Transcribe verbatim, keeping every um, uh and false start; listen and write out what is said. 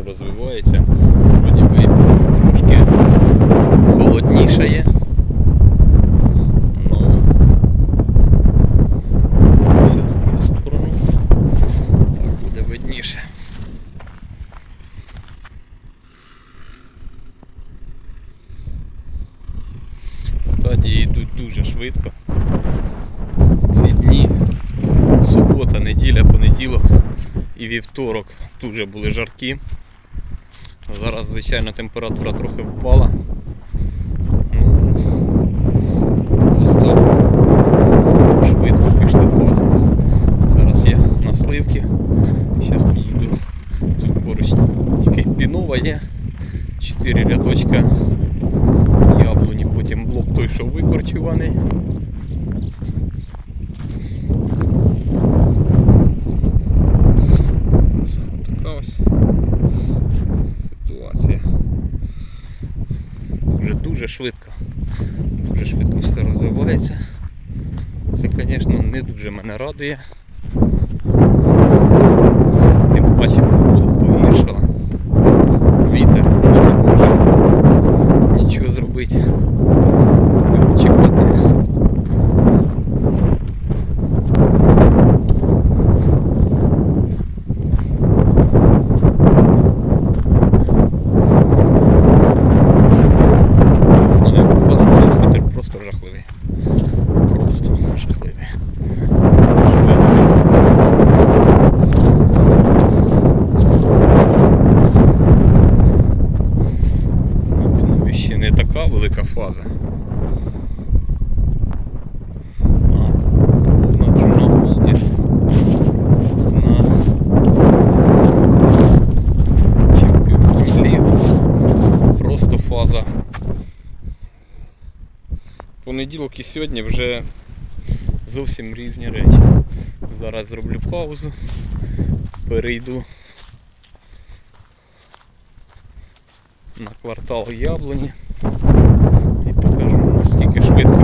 розвивається. Вроді би трошки холоднішає. Ну, зараз в цю сторону. Так буде видніше. Стадії йдуть дуже швидко. Ці дні, субота, неділя, понеділок і вівторок дуже були жаркі. Зараз, звичайно, температура трохи впала. Ну, просто швидко пішли фази. Зараз я на сливки. Зараз підійду. Тут поруч тільки пінова є. Чотири рядочка яблуні, потім блок той, що викорчуваний. Така ось ситуація. Дуже-дуже швидко. Дуже швидко все розвивається. Це, звісно, не дуже мене радує. Тим паче погода погіршила. Вітер не може нічого зробити. Будемо чекати. Просто жахливий. Просто жахливий. Ну, ще не така велика фаза. А на Джунаголді на Чемпіоні просто фаза. Понеділок і сьогодні вже зовсім різні речі. Зараз зроблю паузу, перейду на квартал яблуні і покажу, наскільки швидко